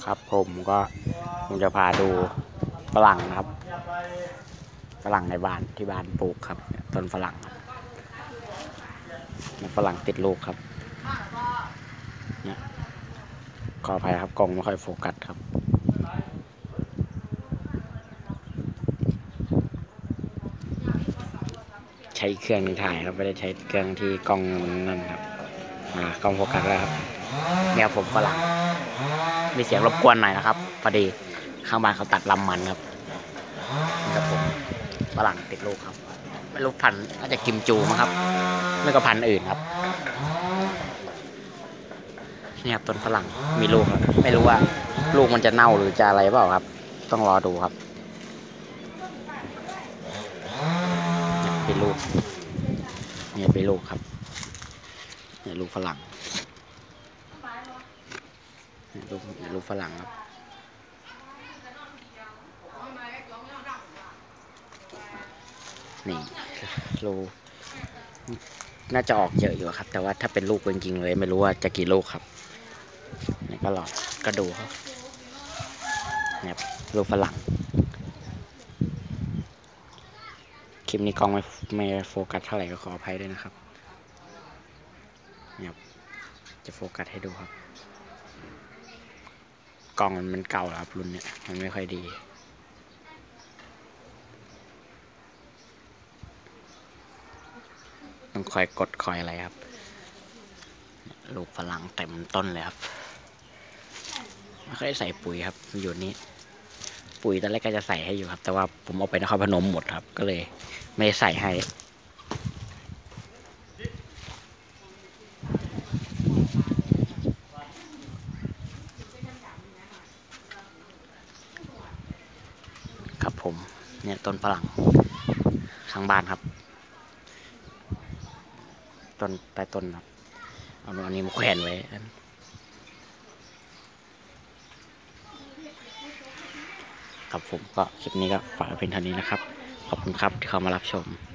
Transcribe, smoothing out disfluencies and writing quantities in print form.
ครับผมจะพาดูฝรั่งนะครับฝรั่งในบ้านที่บ้านปลูกครับต้นฝรั่งฝรั่งติดลูกครับเนี่ยขออภัยครับกล้องไม่ค่อยโฟกัสครับใช้เครื่องถ่ายครับไม่ได้ใช้เครื่องที่กล้องนั่นครับกล้องโฟกัสแล้วครับเนี่ยผมฝรั่งมีเสียงรบกวนหน่อยนะครับพอดีข้างบ้านเขาตัดลำมันครับนี่ครับผมฝรั่งติดลูกครับไม่รู้พันธุ์น่าจะกิมจูมั้งครับไม่ก็พันธุ์อื่นครับนี่ครับต้นฝรั่งมีลูกครับไม่รู้ว่าลูกมันจะเน่าหรือจะอะไรเปล่าครับต้องรอดูครับเป็นลูกเนี่ยเป็นลูกครับเนี่ยลูกฝรั่งลูกฝรั่งครับนี่ลูกน่าจะออกเยอะอยู่ครับแต่ว่าถ้าเป็นลูกจริงๆเลยไม่รู้ว่าจะกี่ลูกครับนี่ก็รอก็ดูครับเนี่ยลูกฝรั่งคลิปนี้กล้องไม่โฟกัสเท่าไหร่ก็ขออภัยด้วยนะครับเนี่ยจะโฟกัสให้ดูครับกล้องมันเก่าแล้วครับรุ่นเนี้ยมันไม่ค่อยดีต้องคอยกดคอยอะไรครับลูกฝรั่งเต็มต้นเลยครับไม่ค่อยใส่ปุ๋ยครับอยู่นี้ปุ๋ยตอนแรกก็จะใส่ให้อยู่ครับแต่ว่าผมเอาไปนครพนมหมดครับก็เลยไม่ใส่ให้ครับผมเนี่ยต้นฝรั่งข้างบ้านครับต้นใต้ต้นครับเอาอันนี้มาแขวนไว้ครับผมก็คลิปนี้ก็ฝากเพียงเท่านี้นะครับขอบคุณครับที่เข้ามารับชม